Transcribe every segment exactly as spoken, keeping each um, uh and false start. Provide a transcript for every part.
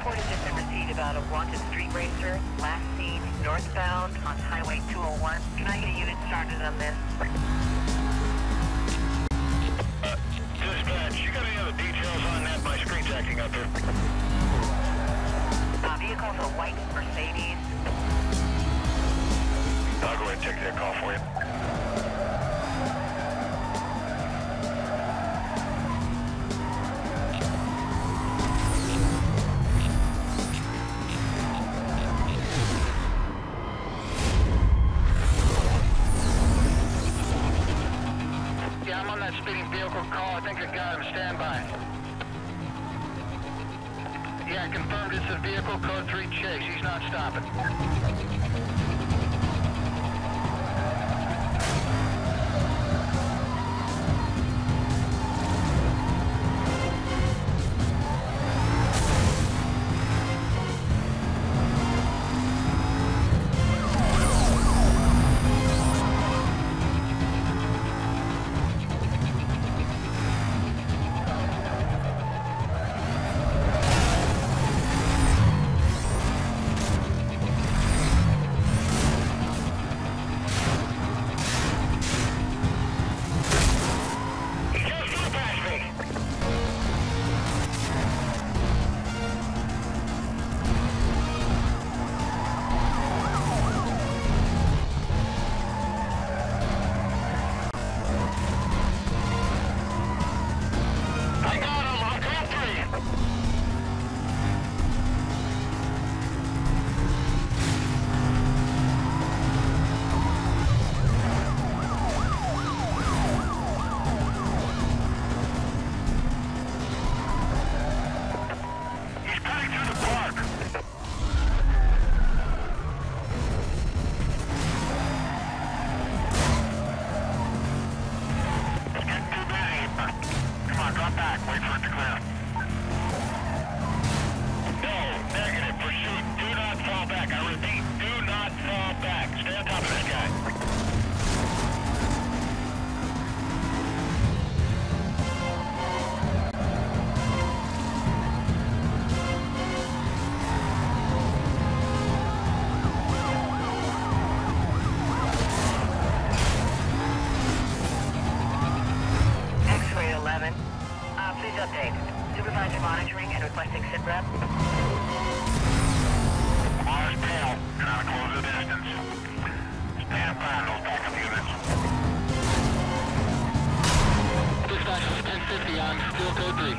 report has just been received about a wanted street racer, last seen northbound on Highway two oh one. Can I get a unit started on this? Uh, dispatch, you got any other details on that? My screen's acting up here. Uh, vehicle's a white Mercedes. I'll go ahead and take that call for you. Yeah, I'm on that speeding vehicle call. I think I got him. Stand by. Yeah, confirmed it's a vehicle code three chase. He's not stopping. Supervisor monitoring and requesting sit rep. Mars pale. Trying to close the distance. Stand by those backup units. Dispatch is ten fifty on steel code three.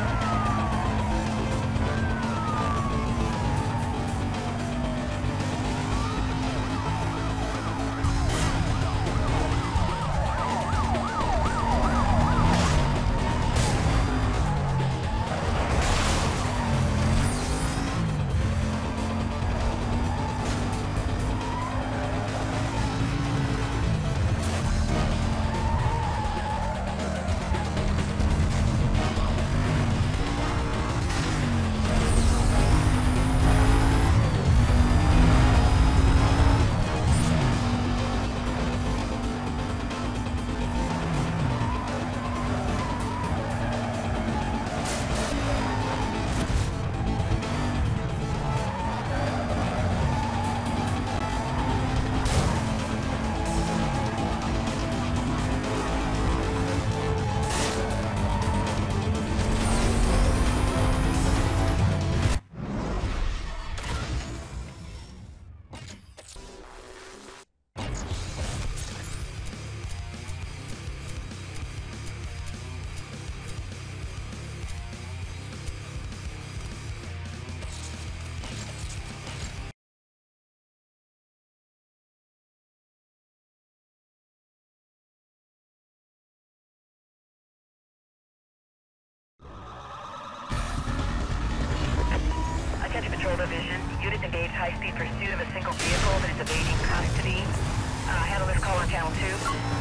Attention Patrol Division. Units engaged high-speed pursuit of a single vehicle that is evading custody. Uh, handle this call on Channel two.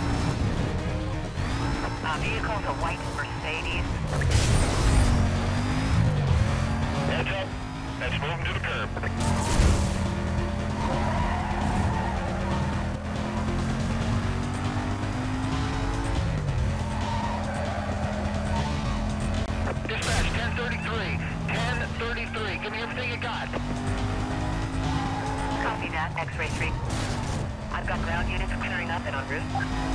Uh, vehicle's a white Mercedes. Heads up. Let's move them to the curb. Dispatch ten thirty-three. ten thirty-three. Give me a everything you got. Copy that, X-ray three. I've got ground units clearing up and en route.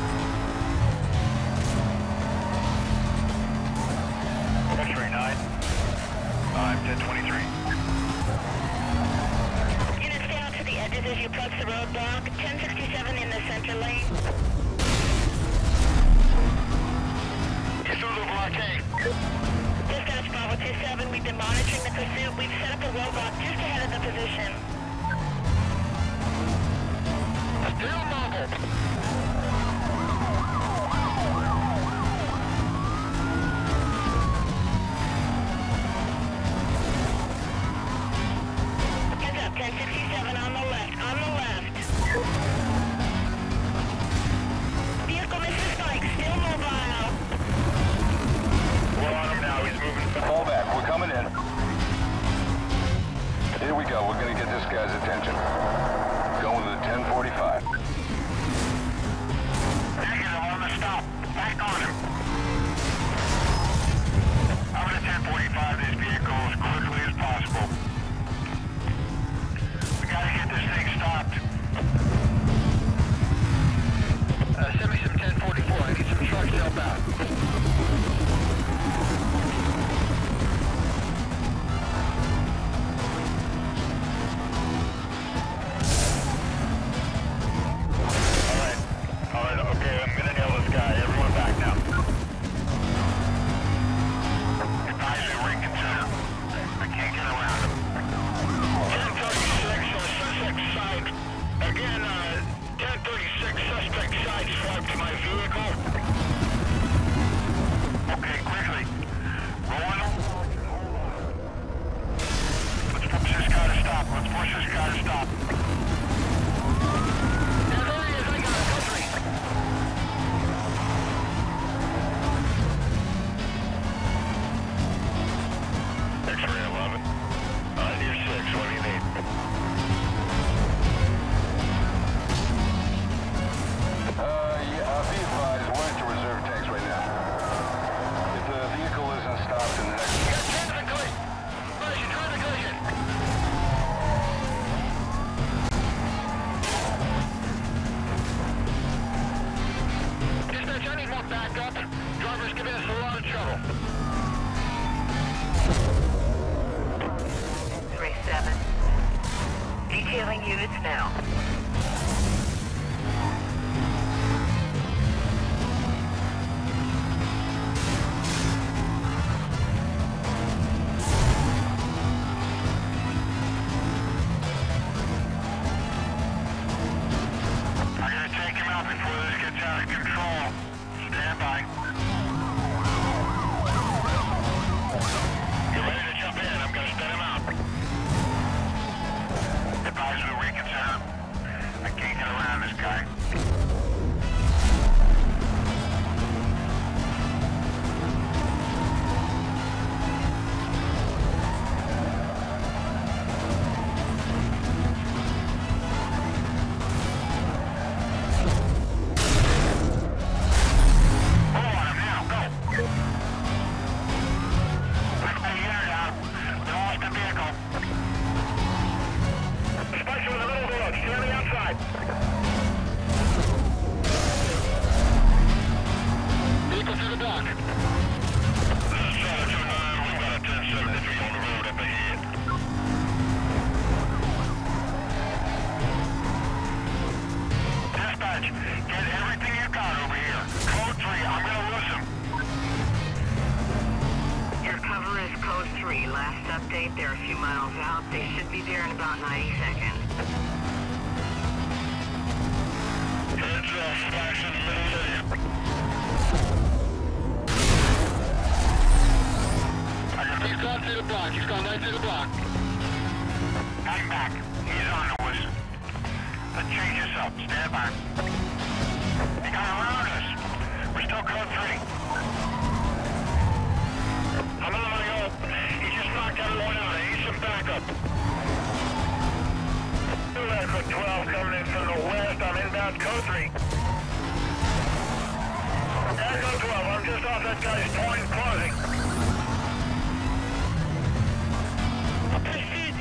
X-ray nine. I'm ten twenty-three. Units down to the edges as you approach the roadblock. ten sixty-seven in the center lane. You're through the blockade. Dispatch Bravo two seven, we've been monitoring the pursuit. We've set up a roadblock just ahead of the position. Still mobile. Heads up, ten sixty-seven on the left, on the left. Vehicle misses spike, still mobile. We're on him now. He's moving fast. Fall back. We're coming in. Here we go. We're gonna get this guy's attention. Going to the ten forty-five. Negative on the stop. Back on him. I'm gonna ten forty-five this vehicle as quickly as possible. We gotta get this thing stopped. Uh, send me some ten forty-four. I need some trucks to help out. Detailing units now. I gotta take him out before this gets out of control. Stand by. You ready to jump in? I'm gonna spin him out. Advise me to reconsider. I can't get around this guy. They're a few miles out. They should be there in about ninety seconds. Heads up, flash in the middle area. He's gone through the block. He's gone right through the block. Hang back. He's on to us. Let's change this up. Stand by. They got around us. We're still code three. I'm on my go. He just knocked everyone out. I need some backup. Two Echo twelve coming in from the west. I'm inbound code three. Echo twelve, I'm just off that guy's point closing. Pursuit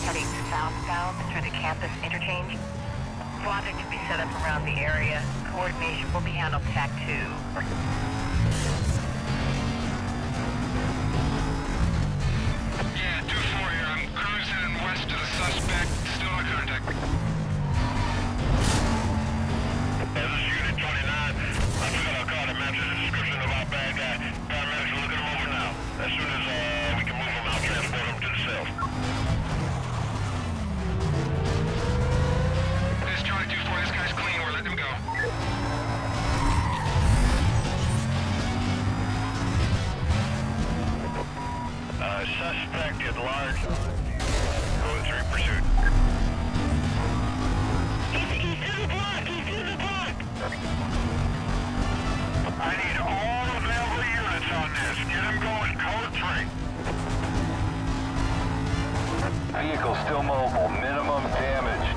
heading southbound through the campus interchange. Logic to be set up around the area. Coordination will be handled T A C two. Yeah, two four here. I'm cruising west of the suspect. Still in contact. This is Unit twenty-nine. I figured I'll call to match the description of our bad guy. Paramedics are looking him over now. As soon as uh, we can move him, I'll transport him to the cell. This is Charlie two four. This guy's clean. We're letting him go. Uh, suspect at large. Code three pursuit. He's, he's to the block! He's to the block! I need all available units on this. Get him going. Code three. Vehicle still mobile. Minimum damage.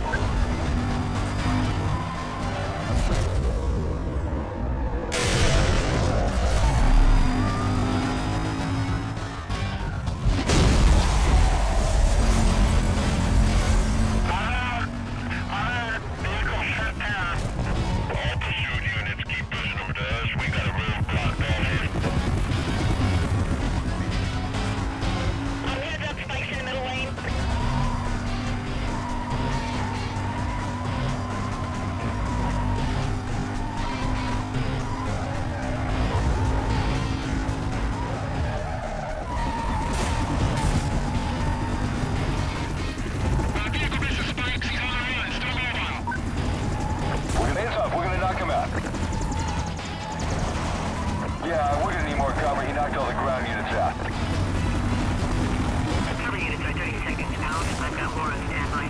Yeah, we're gonna need more cover. He knocked all the ground units out. Cover units are thirty seconds out. I've got more on standby.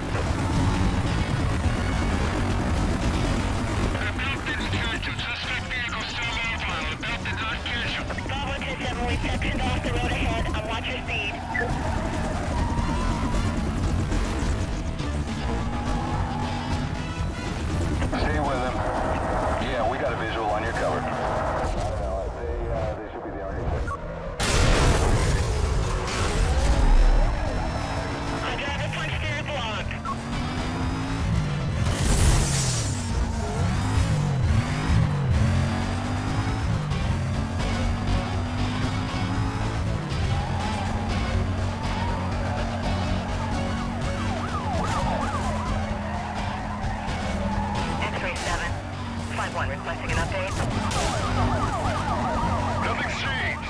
The belt didn't catch him. Suspect vehicle still mobile. The belt did not catch him. Bravo two seven, we've sectioned off the road ahead. I'll watch your speed. Stay with him. Yeah, we got a visual on your cover. They, uh, they should be the only thing. I drive a punch through block. X-ray seven. five one requesting an update. Nothing's changed.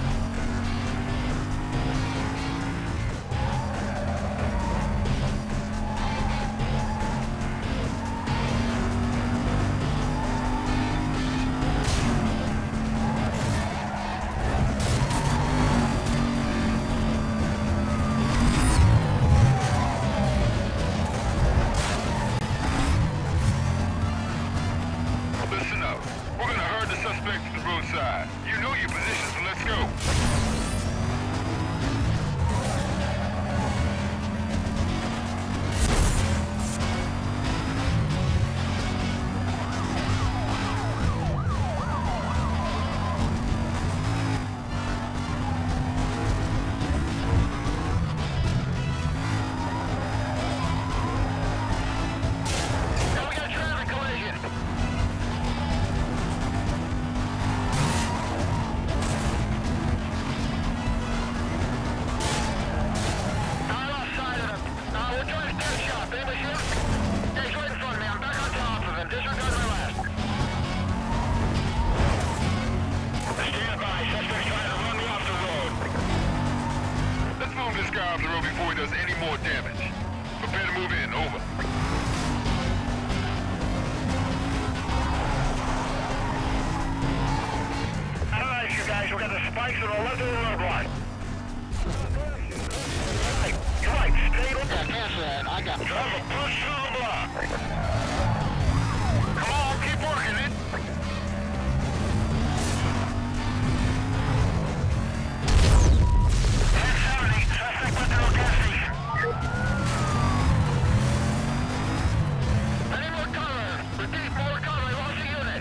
Listen up. We're gonna herd the suspect to the roadside. You know your position, so let's go. Now we got a traffic collision. I lost sight of him. Uh, we're trying to dead shot. Anybody see him? Yeah, he's right in front of me. I'm back on top of him. Disregard my last. Stand by. Suspect's trying to run me off the road. Let's move this guy off the road before he does any more damage. Prepare to move in. Over. All right, you guys. We got the spikes on the left of the roadblock. Right. You're right. Stay with Yeah, cancel that. I got him. Drive a push through the block. Come on, keep working it. ten seventy, suspect went to a gas station. I need more cover. Repeat, more cover. I lost a unit.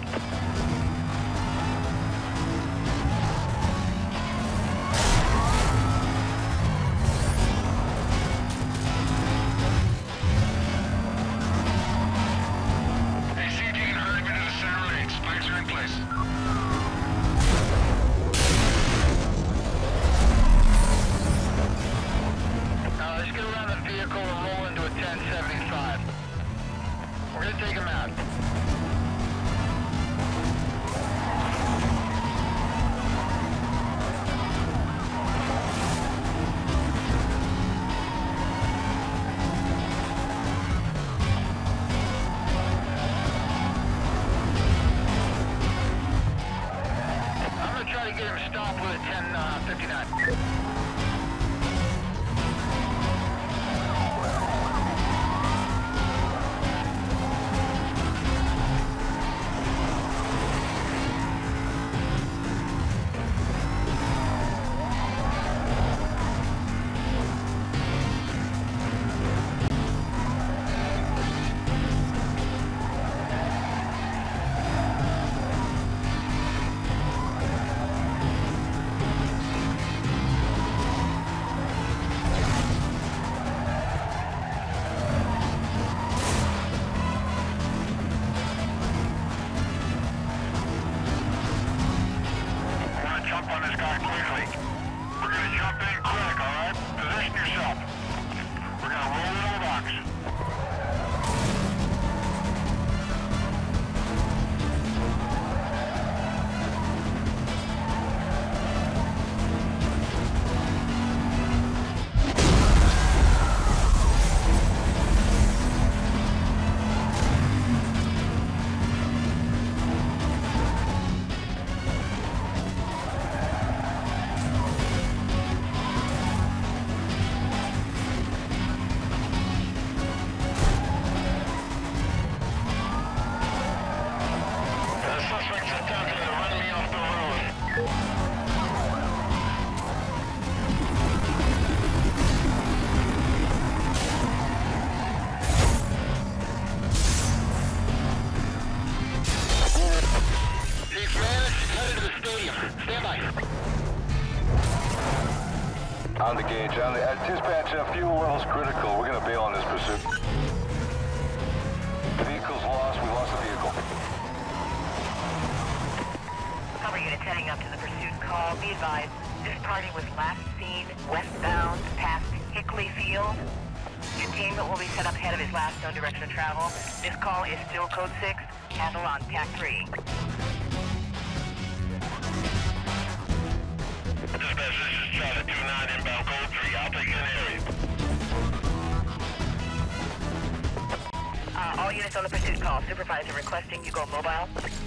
vehicle and roll into a ten seventy-five. We're gonna take him out. I'm gonna try to get him stopped with a ten fifty-nine. Jump on this guy quickly. We're gonna jump in quick, alright? Position yourself. We're gonna roll into the box. On the gauge, on the uh, dispatch, uh, fuel levels critical. We're gonna bail on this pursuit. Vehicle's lost. We lost the vehicle. Cover units heading up to the pursuit call. Be advised, this party was last seen westbound past Hickley Field. Containment will be set up ahead of his last known direction of travel. This call is still code six. Handle on T A C three. Dispatch, this is Charlie two nine inbound code three. I'll take you in area. Uh, all units on the pursuit call. Supervisor requesting you go mobile.